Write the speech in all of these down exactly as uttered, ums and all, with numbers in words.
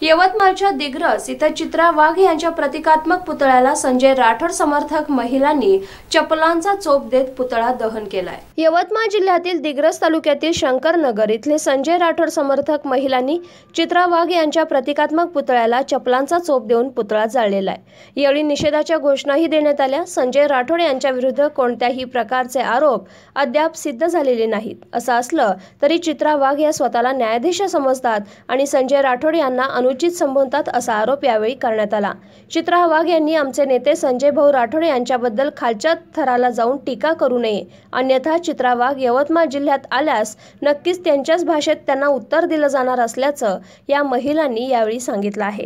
यवतमाळच्या दिग्रस इथं चित्रा वाघ यांच्या प्रतिकात्मक पुतळ्याला संजय राठोड समर्थक महिलांनी चपलांचा चोप देत पुतळा दहन केलाय। यवतमाळ जिल्ह्यातील दिग्रस तालुक्यातील शंकरनगर इथले संजय राठोड समर्थक महिलांनी चित्रा वाघ यांच्या प्रतिकात्मक पुतळ्याला चपलांचा चोप देऊन पुतळा जाळलेला आहे। यावेळी निषेधाच्या घोषणाही देण्यात आल्या। संजय राठोड यांच्या विरुद्ध कोणत्याही प्रकारचे आरोप अद्याप सिद्ध झालेले नाहीत। असं असलं तरी चित्रा वाघ या स्वतःला न्यायाधीश समजतात आणि संजय राठोड यांना अनुचित संबोधतात असा आरोप यावेळी करण्यात आला। चित्रा वाघ यांनी आमचे नेते संजय भाऊ राठोड यांच्याबद्दल खालच्या थराला जाऊन टीका करू नये, अन्यथा चित्रा वाघ यवतमाळ जिल्ह्यात आल्यास नक्कीच त्यांच्याच भाषेत त्यांना उत्तर दिलं जाणार असल्याचं या महिलांनी यावेळी सांगितलं आहे।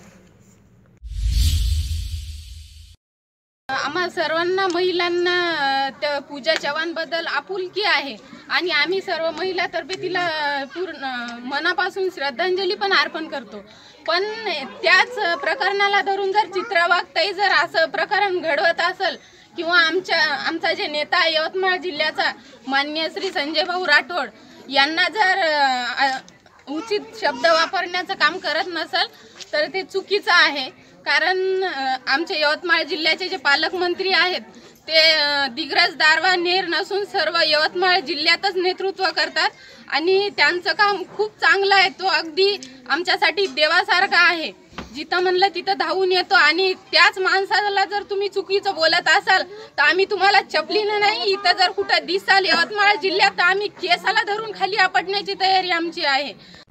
आम्हा सर्वांना महिलांना त्या पूजा चव्हाण बद्दल आपुलकी आहे आणि आम्ही सर्व महिलातर्फे तिला पूर्ण मनापासून श्रद्धांजली पण अर्पण करतो। पण त्याच प्रकरणाला धरून जर चित्रा वाघ ताई जर असं प्रकरण घडवत असेल किंवा आमच्या आमचा जे नेता यवतमाळ जिल्ह्याचा माननीय श्री संजय भाऊ राठोड यांना जर उचित शब्द वापरण्याचं काम करत नसेल तर ते चुकीचं आहे। कारण आमचे यवतमाळ जिल्ह्याचे जे पालकमंत्री आहेत ते दिग्रस दारवा नेर नसून सर्व यवतमाळ जिल्ह्यातच नेतृत्व करतात आणि त्यांचं काम खूप चांगलं आहे। तो अगदी आमच्यासाठी देवासारखा आहे। जिथं म्हणलं तिथं धावून येतो आणि त्याच माणसाला जर तुम्ही चुकीचं बोलत असाल तर आम्ही तुम्हाला चपलीनं नाही, इथं जर कुठं दिसाल यवतमाळ जिल्ह्यात तर आम्ही केसाला धरून खाली आपटण्याची तयारी आमची आहे।